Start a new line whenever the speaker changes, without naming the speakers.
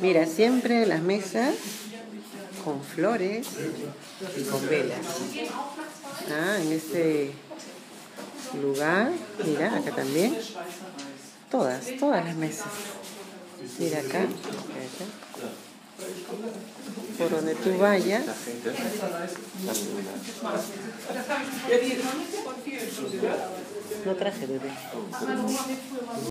Mira, siempre las mesas con flores y con velas. En este lugar, mira, acá también. Todas las mesas. Mira acá. Por donde tú vayas. No traje, bebé.